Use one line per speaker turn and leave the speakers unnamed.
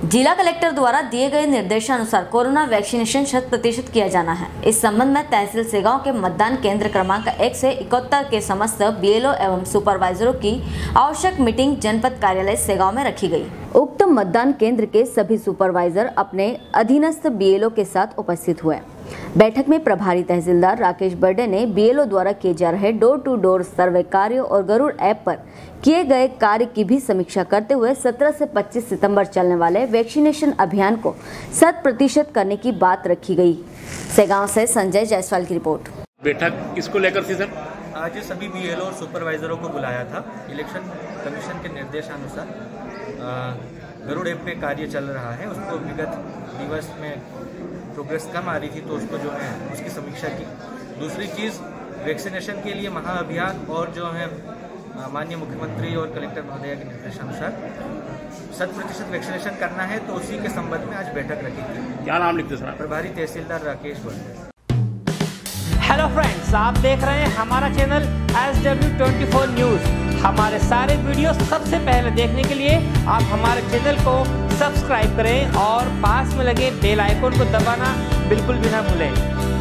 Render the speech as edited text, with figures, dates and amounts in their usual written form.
जिला कलेक्टर द्वारा दिए गए निर्देशानुसार कोरोना वैक्सीनेशन 100% किया जाना है। इस संबंध में तहसील सेगांव के मतदान केंद्र क्रमांक 1 से 71 के समस्त बीएलओ एवं सुपरवाइजरों की आवश्यक मीटिंग जनपद कार्यालय सेगांव में रखी गई। उक्त मतदान केंद्र के सभी सुपरवाइजर अपने अधीनस्थ बीएलओ के साथ उपस्थित हुए। बैठक में प्रभारी तहसीलदार राकेश बर्डे ने बीएलओ द्वारा किए जा रहे डोर टू डोर सर्वे कार्यों और गरुड़ ऐप पर किए गए कार्य की भी समीक्षा करते हुए 17 से 25 सितंबर चलने वाले वैक्सीनेशन अभियान को 100% करने की बात रखी गई। सेगांव से संजय जायसवाल की रिपोर्ट।
बैठक किसको लेकर थी सर?
आज सभी बीएलओ और सुपरवाइजरों को बुलाया था। इलेक्शन कमीशन के निर्देशानुसार गरुड़ ऐप पे कार्य चल रहा है। उसको विगत दिवस में प्रोग्रेस कम आ रही थी तो उसको जो है उसकी समीक्षा की। दूसरी चीज़ वैक्सीनेशन के लिए महाअभियान और जो है माननीय मुख्यमंत्री और कलेक्टर महोदय के निर्देशानुसार 100% वैक्सीनेशन करना है तो उसी के संबंध में आज बैठक रखी थी।
क्या नाम लिखते सर?
प्रभारी तहसीलदार राकेश बर्डे।
हेलो फ्रेंड्स, आप देख रहे हैं हमारा चैनल SW24 न्यूज़। हमारे सारे वीडियो सबसे पहले देखने के लिए आप हमारे चैनल को सब्सक्राइब करें और पास में लगे बेल आइकन को दबाना बिल्कुल भी ना भूलें।